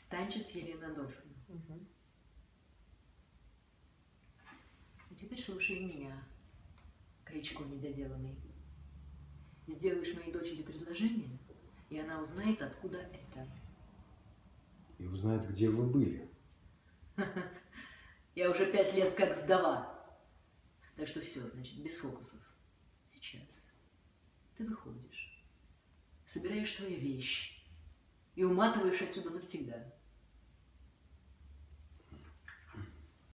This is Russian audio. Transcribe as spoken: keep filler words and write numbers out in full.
Станчиц Елена Адольфовна. Угу. А теперь слушай меня, Кричко недоделанный. Сделаешь моей дочери предложение, и она узнает, откуда это. И узнает, где вы были. Я уже пять лет как вдова. Так что все, значит, без фокусов. Сейчас ты выходишь, собираешь свои вещи и уматываешь отсюда навсегда.